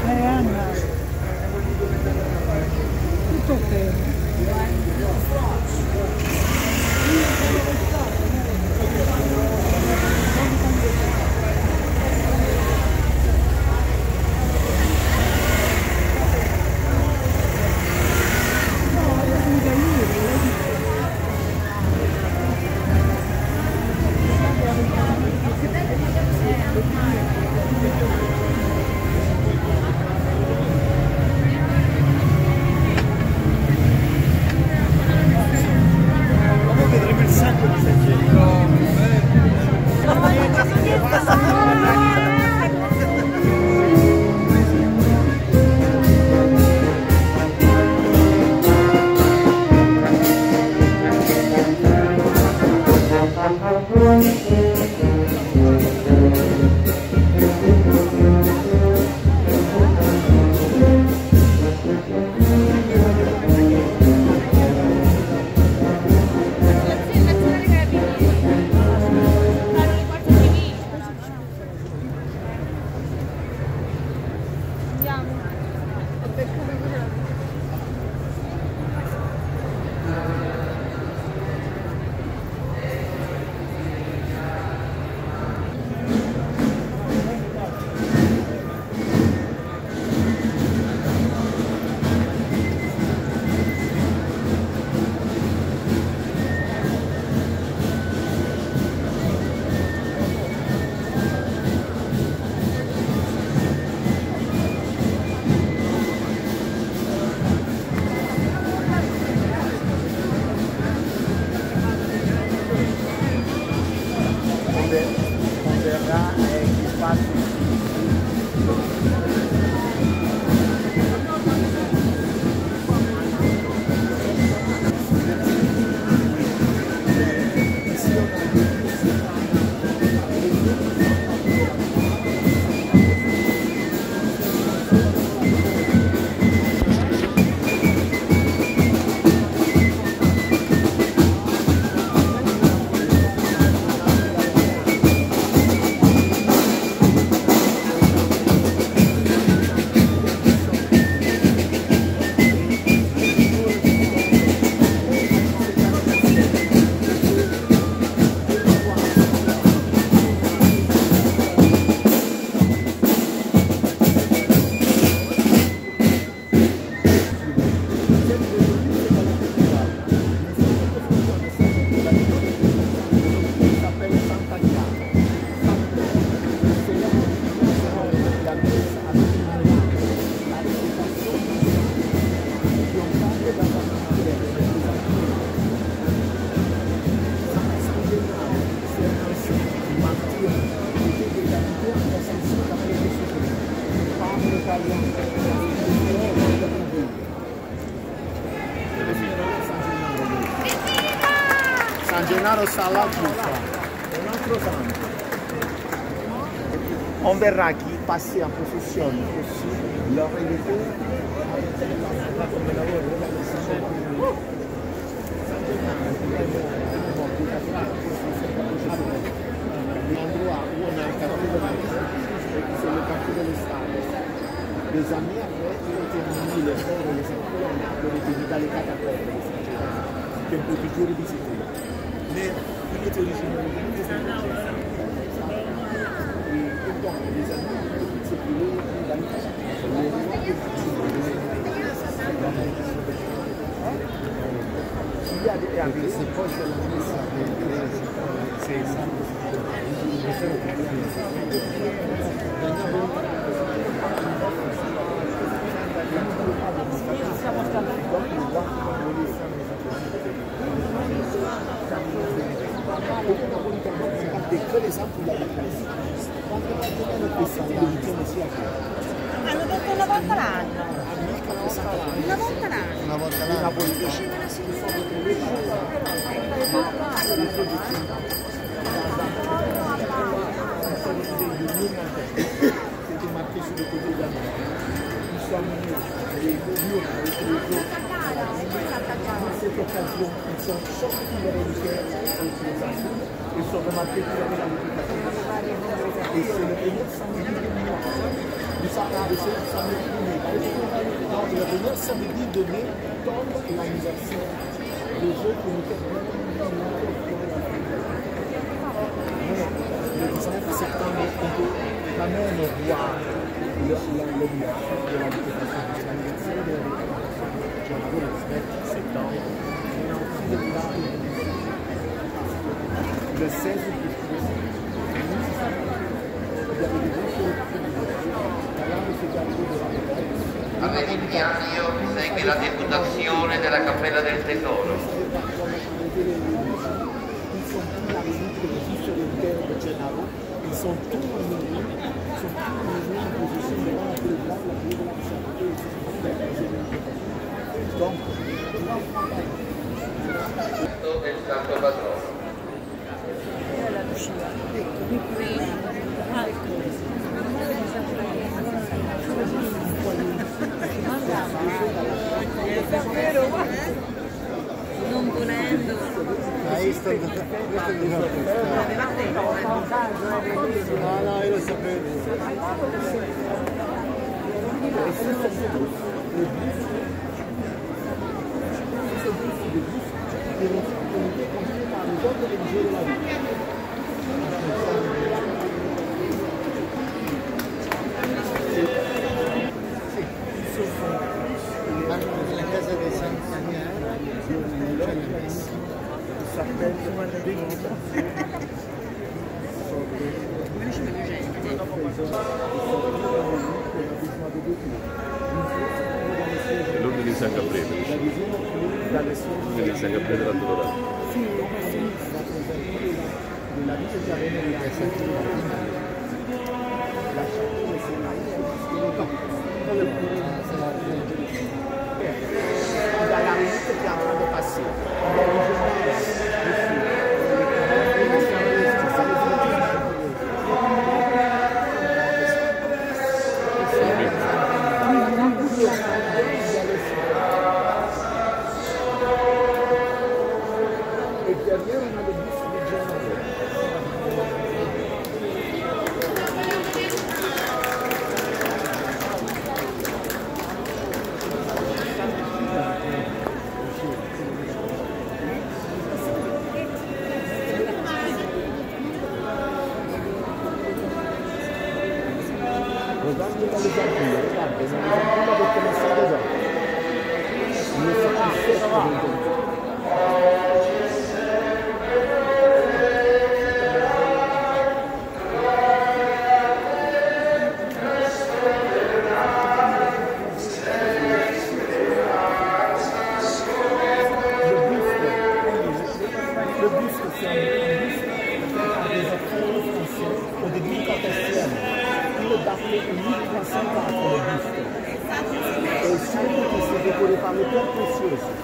Anna, tutto ok. San Gennaro sta laggiù, è un altro santo. On verrà chi passi a processione così lo vedete come lavoro l'endroit où on a un quartier de c'est le quartier de l'estate. Des années après, ils ont terminé les œuvres et les colonnes qui ont été mis dans les catacombes che un po' più rivisitati. Mais il était originaire de et donc les années ont circulé dans les il y a des années, c'est proche de la messa Hanno detto una volta l'anno. Una volta l'anno. Una volta l'anno. C'était marqué sur le côté de la mer. Nous sommes les murs avec les eaux. Dans cette occasion, ils sont sortis de l'hélicoptère et sont remarqués qu'il y avait la lumière. Et c'est le premier samedi du mois. Donc, le bonheur, ça veut dire donner comme l'anniversaire des jeux qui nous permettent le 19 septembre, on peut quand même voir le village de la décoration de l'anniversaire de la décoration. J'en avais le 19 septembre. Le 16 août, A Veridiano segue la deputazione della Cappella del Tesoro. Ils sont tous réunis en position devant la cathédrale, la clé de la sainteté. Donc, del Santo Patrono. Non volendo. Questo è no, io lo sapevo. Nella casa di Sant'Agnara c'è la messa. L'ordine di San Gabriele. L'ordine di San Gabriele dell'Addolorata. Dalla minute che hanno passato. E derrière on a le bus de Genova. Guardando dalle zampille, guarda, è una zampilla che è cominciata già. Non so più secco dentro. Le buste, c'est un buste des acteurs français au début du XIVe. Il datait 1350 le buste. Et il semble que c'est décoré par les pierres précieuses.